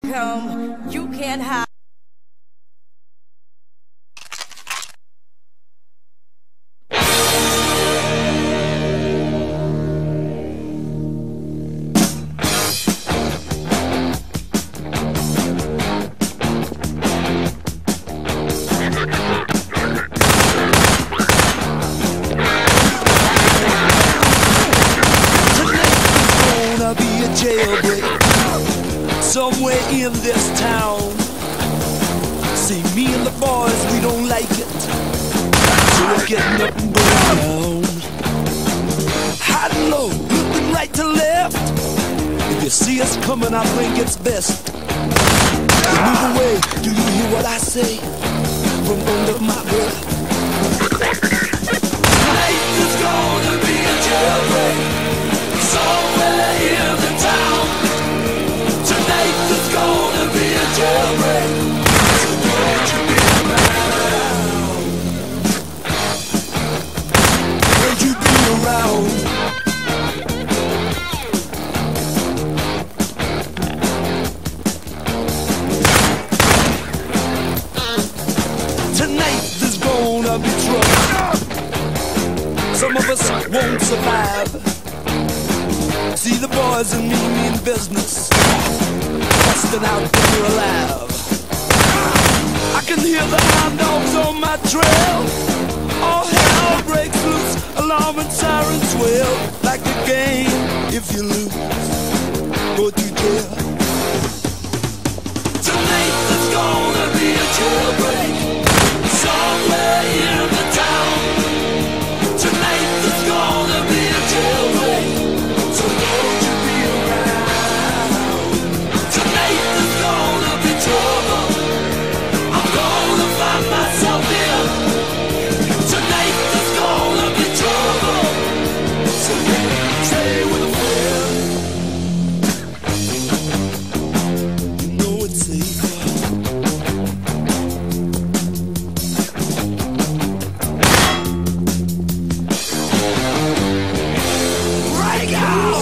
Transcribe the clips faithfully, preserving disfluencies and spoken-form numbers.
Come, you can't hide. Jailbreak somewhere in this town. See, me and the boys, we don't like it, so we're getting up and going down. High and low, looking right to left. If you see us coming, I think it's best to move away. Do you hear what I say from under my breath? Tonight is gonna be a jailbreak somewhere in the town. Tonight there's gonna be a jailbreak, so won't you be around? Won't you be around? Tonight there's gonna be trouble. Some of us won't survive. See the boys and me mean business, busting out dead or alive. I can hear the hound dogs on my trail. All hell breaks loose, alarm and sirens wail. Like a game, if you lose, go to jail. Tonight there's gonna be a jailbreak somewhere in the town. Tonight there's gonna be a jailbreak, so won't you be around? Tonight there's gonna be trouble. I'm gonna find myself here. Tonight there's gonna be trouble, so stay with a friend. You know it's safer. Right out.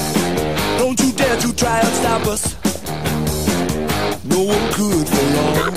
Don't you dare to try and stop us. No one could for long.